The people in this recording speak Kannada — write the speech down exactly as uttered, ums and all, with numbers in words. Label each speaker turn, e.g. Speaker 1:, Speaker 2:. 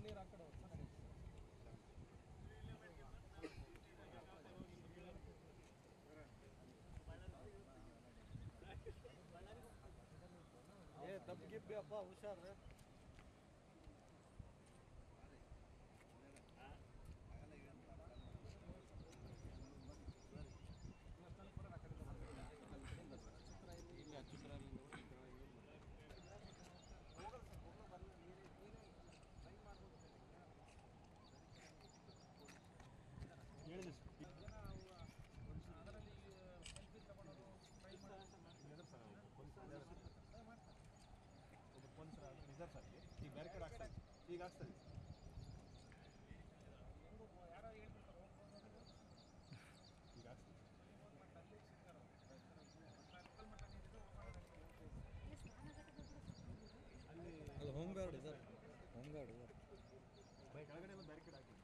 Speaker 1: ನೀರು ಆ ಕಡೆ ಏ ತಪ್ಪು ಗಿಬ್ಬಿ ಅಪ್ಪ ಹುಷಾರು. ನಿಜ ಸರ್ ಈಗ ಬೇರೆ ಕಡೆ ಆಗ್ತದೆ ಈಗ ಆಗ್ತದೆ ಈಗ ಆಗ್ತದೆ ಅಲ್ಲಿ home guard sir home guard ಬೈ ಕೆಳಗಡೆ ಒಂದು ಬೇರೆ ಕಡೆ ಹಾಕಿ